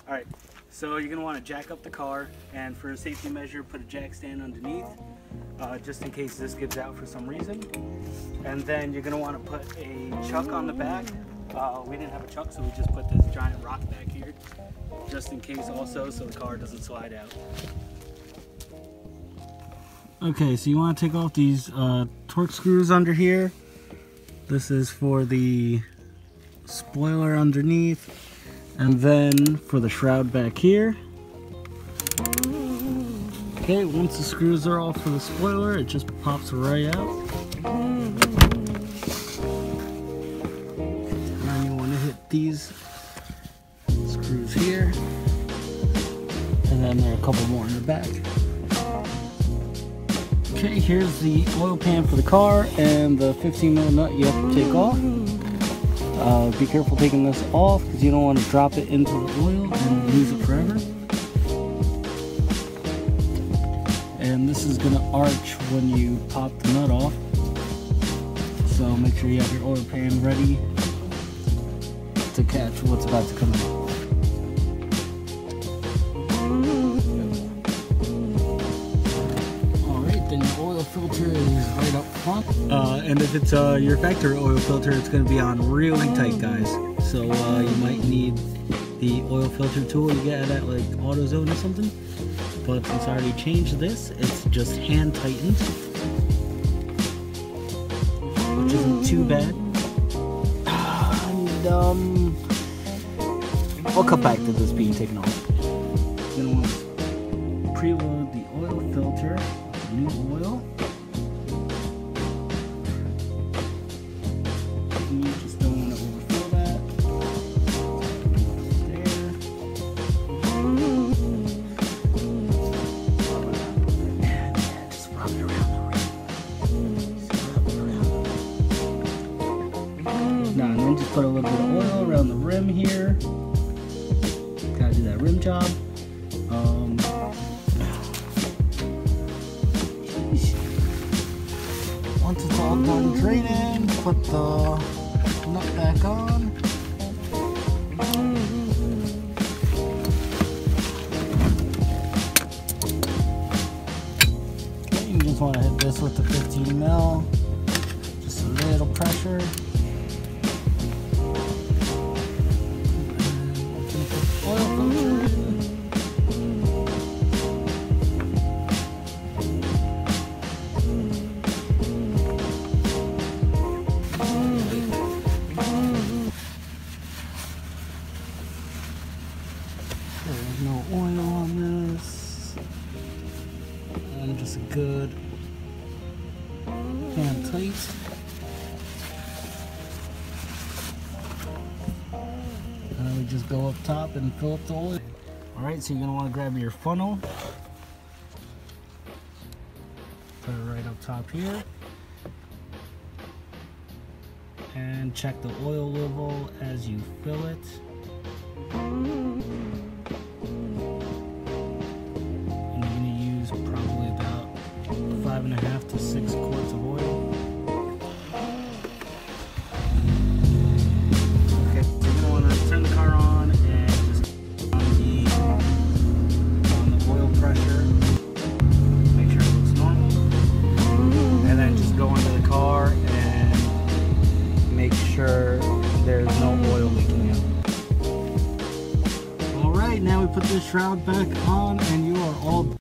Alright, so you're going to want to jack up the car, and for a safety measure, put a jack stand underneath, just in case this gives out for some reason. And then you're going to want to put a chuck on the back. We didn't have a chuck, so we just put this giant rock back here, just in case also, so the car doesn't slide out. Okay, so you want to take off these torque screws under here. This is for the spoiler underneath. And then for the shroud back here. Okay, once the screws are off for the spoiler, it just pops right out. And you want to hit these screws here. And then there are a couple more in the back. Okay, here's the oil pan for the car and the 15mm nut you have to take off. Be careful taking this off because you don't want to drop it into the oil and lose it forever. And this is going to arch when you pop the nut off. So make sure you have your oil pan ready to catch what's about to come out. Then your oil filter is right up front. And if it's your factory oil filter, it's going to be on really tight, guys. So you might need the oil filter tool you get at like AutoZone or something. But since I already changed this, it's just hand tightened, which isn't too bad. And I'll cut back to this being taken off. You're gonna want to preload the oil filter. New oil. And you just don't want to overfill that. There. And just rub it around the rim. Just rub it around. Now, and then just put a little bit of oil around the rim here. Gotta do that rim job. Once it's all done draining, put the nut back on. Okay, you just want to hit this with the 15mm, just a little pressure. There's no oil on this, and just a good hand tight. And we just go up top and fill up the oil. Alright, so you're going to want to grab your funnel, put it right up top here, and check the oil level as you fill it. Probably about 5.5 to 6 quarts of oil. Okay, so you're gonna want to turn the car on and just on the oil pressure. Make sure it looks normal, and then just go into the car and make sure there's no oil leaking out. All right, now we put this shroud back on, and you are all